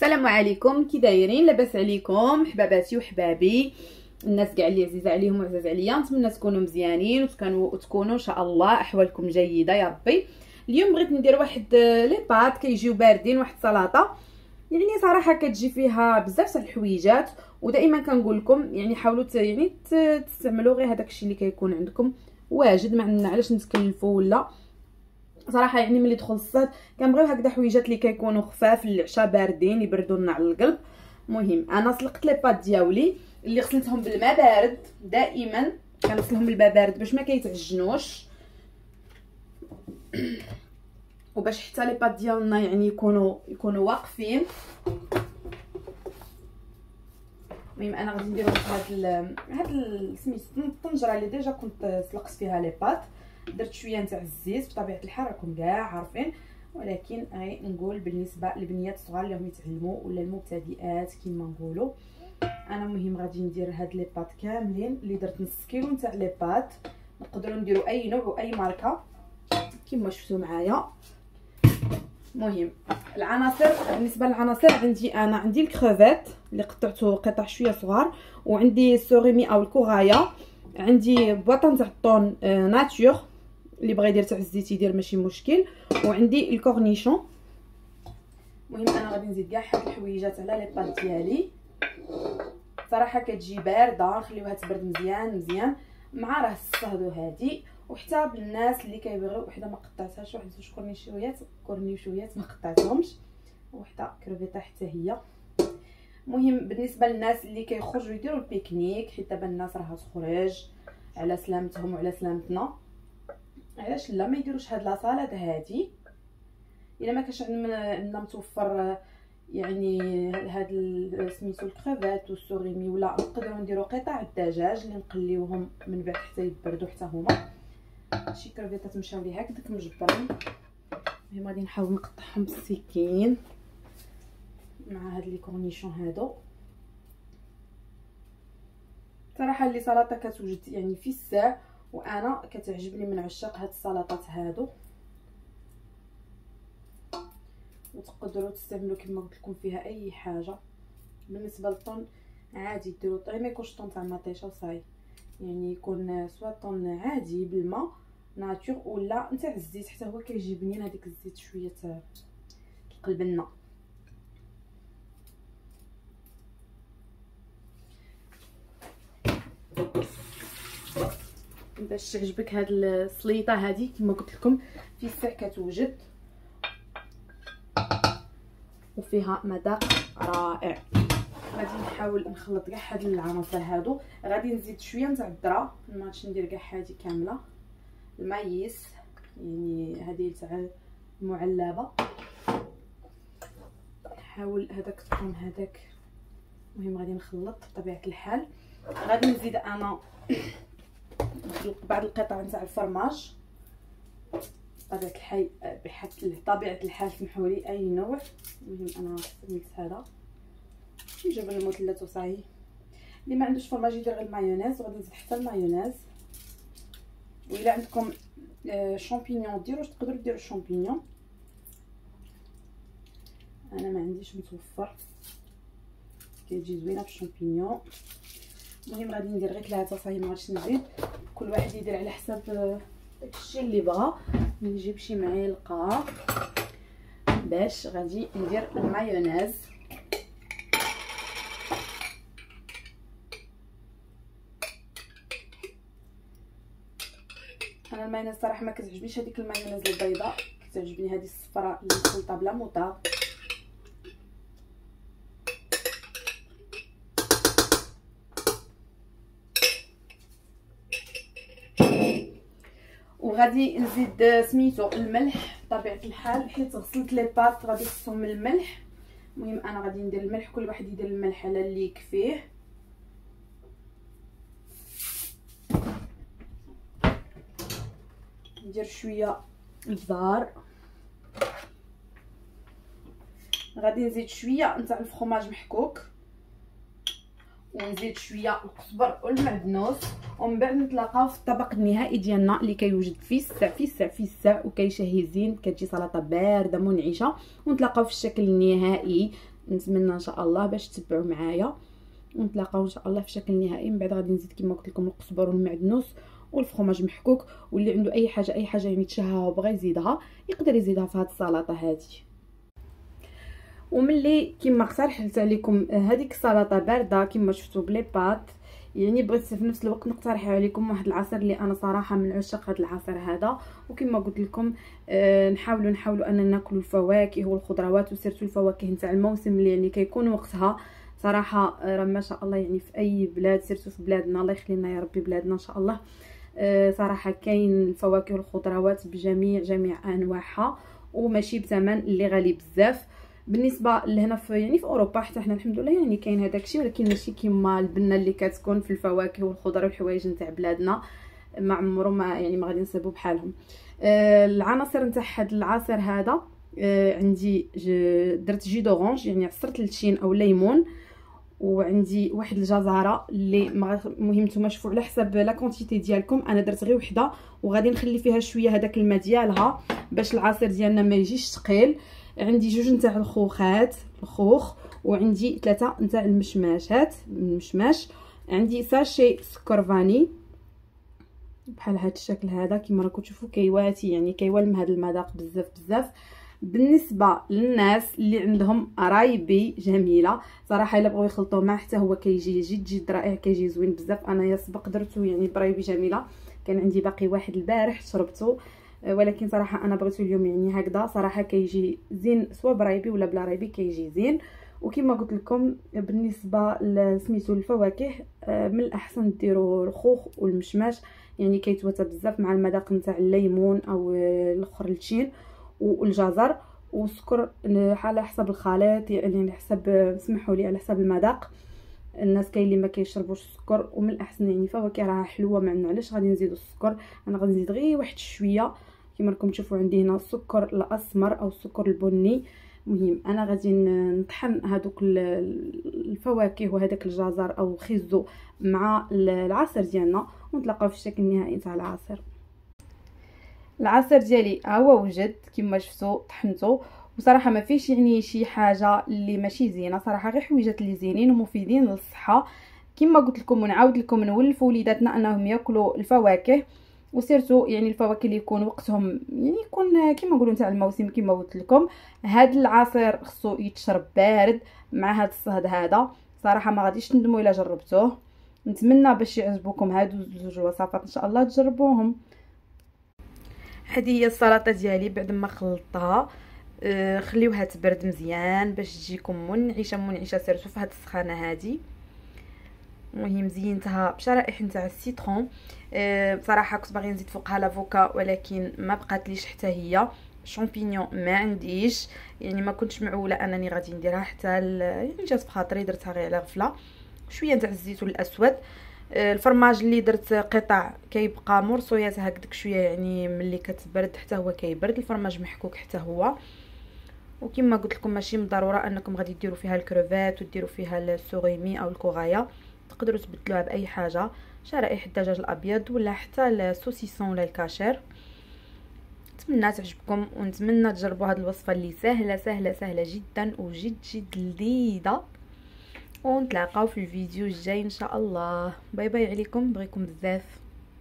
السلام عليكم، كي دايرين؟ لاباس عليكم حباباتي وحبابي، الناس كاع اللي عزيزه عليهم وعزاز عليا. نتمنى تكونوا مزيانين وتكونوا ان شاء الله احوالكم جيده يا ربي. اليوم بغيت ندير واحد لي بات كيجيو باردين، واحد سلطه يعني صراحه كتجي فيها بزاف تاع الحويجات. ودائما كنقول لكم يعني حاولوا تستعملوا غير هذاك الشيء اللي كيكون عندكم واجد، ما عندنا علاش نتكلفوا. ولا صراحه يعني ملي دخل الصيف كنبغيو هكذا حويجات اللي كيكونوا خفاف للعشاء، باردين يبردوا لنا على القلب. المهم انا سلقت لي بات ديالي اللي غسلتهم بالماء بارد، دائما كنغسلهم بالماء بارد باش ما كيتعجنوش وباش حتى لي بات ديالنا يعني يكونوا واقفين. المهم انا غادي ندير هاد سميتو الطنجره اللي ديجا كنت سلقت فيها لي بات، درت شويه نتاع الزيت. بطبيعه الحال راكم كاع عارفين، ولكن غير نقول بالنسبه للبنيات الصغار اللي يتعلموا ولا المبتدئات كما نقولوا. انا المهم غادي ندير هاد لي بات كاملين اللي درت نص كيلو نتاع لي بات. نقدروا نديروا اي نوع واي ماركه كما شفتوا معايا. المهم العناصر، بالنسبه للعناصر عندي الكروفيت اللي قطعته قطع شويه صغار، وعندي السوريمي او الكوغايا، عندي بواطه تاع الطون ناتور اللي بغى يدير تاع الزيت يدير ماشي مشكل، وعندي الكورنيشون. المهم انا غادي نزيد كاع هاد الحويجات على لي بات ديالي. صراحه كتجي بارده، نخليوها تبرد مزيان مع راه الصهد هادي. وحتى بالناس اللي كيبغيو وحده ما قطعتهاش، واحد زوج كورنيشويات ما قطعتهمش، وحده كروفيطه حتى هي. المهم بالنسبه للناس اللي كيخرجوا يديروا البيكنيك، حيت دابا الناس راها تخرج على سلامتهم وعلى سلامتنا، علاش لا ما يديروش هاد لاصالاد هادي. الا ما كانش عندنا متوفر يعني هاد سميتو الكريفات والسوريمي، ولا نقدروا نديروا قطع الدجاج اللي نقليوهم من بعد حتى يبردوا حتى هما. شي كريفات مشاو لي هكذاك مجبرين. المهم غادي نحاول نقطعهم بالسكين مع هاد لي كورنيشون هادو. صراحه اللي سلطه كتوجد يعني في الساع، وانا كتعجبني من عشاق هاد السلطات هادو. وتقدروا تستعملوا كما قلت لكم فيها اي حاجه. بالنسبه للطون عادي ديروا طون، ما يكونش طون تاع مطيشه وصاي، يعني يكون سوا طون عادي بالماء ناتور ولا نتاع الزيت، حتى هو كيجي بنين هذيك الزيت شويه كيقلب لنا. باش تعجبك هاد السليطه هذه كما قلت لكم في الساع كتوجد وفيها مذاق رائع. غادي نحاول نخلط كاع هاد العناصر هادو. غادي نزيد شويه نتاع الذره، ما غاديش ندير كاع هذه كامله. المايس يعني هذه تاع المعلبه، نحاول هذاك الطون هذاك. المهم غادي نخلط بطبيعه الحال. غادي نزيد انا بعض القطع نتاع الفرماج. بطبيعه الحال سمحوا لي اي نوع. المهم انا استعملت هذا جبن المثلث وصاي. اللي ما عندوش فرماج يدير غير المايونيز، وغادي نزيد حتى المايونيز. وإلا عندكم شامبينيون ديروش، تقدروا ديروا الشامبينيون. انا ما عنديش متوفر، كتجي زوينه بالشامبينيون. المهم غادي ندير غير 3 صاي، ما غاديش نزيد. كل واحد يدير على حساب داكشي اللي بغا. نجيب شي معلقه باش غادي ندير المايونيز. انا المايونيز صراحه ما كتعجبنيش هذيك المايونيز البيضاء، كتعجبني هذه الصفراء اللي مخلطه بلا موطا. وغادي نزيد سميتو الملح بطبيعه الحال، حيت غسلت لي بات غادي نخصهم من الملح. المهم انا غادي ندير الملح، كل واحد يدير الملح على اللي يكفيه. ندير شويه البزار. غادي نزيد شويه نتاع الفرماج محكوك، ونزيد شويه القزبر والمعدنوس. ومن بعد نتلاقاو في الطبق النهائي ديالنا اللي كيوجد في الساع وكيشهي زين. كتجي سلطه بارده منعشه. ونتلاقاو في الشكل النهائي نتمنى ان شاء الله باش تتبعوا معايا، ونتلاقاو ان شاء الله في شكل نهائي. من بعد غادي نزيد كما قلت لكم القزبر والمعدنوس والفرماج محكوك، واللي عنده اي حاجه يعني تشهاها وبغى يزيدها يقدر يزيدها في هذه السلطه هذه. وملي كما اقترحت عليكم هذيك السلطه بارده كما شفتوا بلي بات، يعني بغيت في نفس الوقت نقترح عليكم واحد العصير اللي انا صراحه من عشاق هذا العصير هذا. وكما قلت لكم نحاولوا اننا ناكلوا الفواكه والخضروات، وسيرتو الفواكه نتاع الموسم اللي يعني كيكون وقتها. صراحه راه ما شاء الله يعني في اي بلاد، سيرتو في بلادنا الله يخلي لنا يا ربي بلادنا ان شاء الله، صراحه كاين الفواكه والخضروات جميع انواعها، وماشي بثمن اللي غالي بزاف. بالنسبه لهنا في يعني في اوروبا حتى حنا الحمد لله يعني كاين هذاك الشيء، ولكن ماشي كيما البنه اللي كتكون في الفواكه والخضر والحوايج نتاع بلادنا، ما عمرو ما يعني ما غادي نصيبوا بحالهم. العناصر نتاع هذا العصير هذا، عندي درت جي دورانج يعني عصرت التين او ليمون، وعندي واحد الجزره اللي المهم نتوما شوفوا على حسب لا كونتيتي ديالكم. انا درت غير وحده، وغادي نخلي فيها شويه هذاك الماء ديالها باش العصير ديالنا ما يجيش ثقيل. عندي جوج نتاع الخوخ، وعندي 3 نتاع المشماش. عندي ساشي سكر فاني بحال هذا الشكل هذا كما راكم تشوفوا كيواتي، يعني كيولم هذا المذاق بزاف. بالنسبه للناس اللي عندهم رايبي جميله، صراحه الا بغاو يخلطوه مع حتى هو كيجي جد رائع، كيجي زوين بزاف. انا يا سبق درته يعني برايبي جميله، كان عندي باقي واحد البارح شربته، ولكن صراحه انا بغيته اليوم يعني هكذا. صراحه كيجي زين سواء برايبي ولا بلا رايبي كيجي زين. وكما قلت لكم بالنسبه لسميتو الفواكه، من الاحسن ديروا الخوخ والمشماش، يعني كيتواتى بزاف مع المذاق نتاع الليمون او الاخر التين والجزر والسكر على حسب الخليط، يعني على حسب سمحوا لي على حسب المذاق. الناس كاين اللي ما كيشربوش السكر، ومن الاحسن يعني فواكه راها حلوه، ما عندنا علاش غادي نزيدوا السكر. انا غادي نزيد غير واحد شويه كما راكم تشوفوا. عندي هنا السكر الاسمر او السكر البني. المهم انا غادي نطحن هذوك الفواكه وهذاك الجزر او الخيزو مع العصير ديالنا، ونتلاقاو في الشكل النهائي تاع العصير. العصير ديالي هو وجد كما شفتوا طحنته، وصراحه ما فيش يعني شي حاجه اللي ماشي زينه، صراحه غير حويجات اللي زينين ومفيدين للصحه. كما قلت لكم ونعاود لكم نولفوا وليداتنا انهم ياكلوا الفواكه، وسيرتو يعني الفواكه اللي يكون وقتهم يعني يكون كما نقولوا تاع الموسم. كما قلت لكم هذا العصير خصو يتشرب بارد مع هذا الصهد هذا، صراحه ما غاديش تندموا الا جربتوه. نتمنى باش يعجبكم هادو زوج وصفات ان شاء الله تجربوهم. هذه هي السلطه ديالي بعد ما خلطتها، خليوها تبرد مزيان باش تجيكم منعشه سيرتو في هذه السخانه هذه. المهم زينتها بشرائح نتاع السيترون، بصراحه كنت باغي نزيد فوقها لافوكا ولكن ما بقاتليش حتى هي. شامبينيون ما عنديش، يعني ما كنتش معوله انني غادي نديرها حتى يعني جات في خاطري درتها غير على غفله. شويه نتاع الزيتون الاسود، الفرماج اللي درت قطع كيبقى مرصويات هكذاك شويه، يعني ملي كتبرد حتى هو كيبرد. الفرماج محكوك حتى هو. وكما قلت لكم ماشي بالضروره انكم غادي ديروا فيها الكروفات وديروا فيها السوريمي او الكوغايا، تقدروا تبدلوها باي حاجه، شرائح الدجاج الابيض ولا حتى السوسيسون ولا الكاشير. نتمنى تعجبكم، ونتمنى تجربوا هذه الوصفه اللي سهله جدا وجد لذيذه. ونتلاقاو في الفيديو الجاي ان شاء الله. باي باي عليكم، بغيكم بزاف.